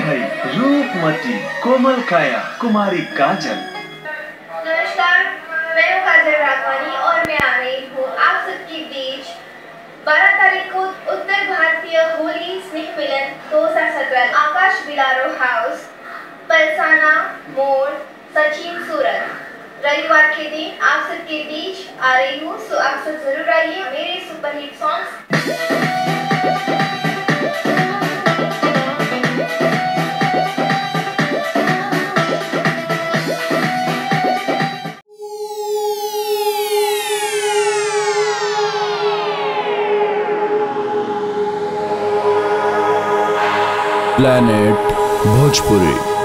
है रूपमती कोमल काया कुमारी काजल। नमस्कार, मैं हूँ काजल राघवानी और मैं आ रही हूँ आप सबके बीच 12 तारीख को उत्तर भारतीय होली स्नेह मिलन 2017 आकाश बिलारो हाउस, पलसाना मोड़, सचिन, सूरत, रविवार के दिन आप सबके बीच आ रही हूँ। सो आप सब जरूर आइए। मेरे सुपरहिट सॉन्ग्स प्लैनेट भोजपुरी।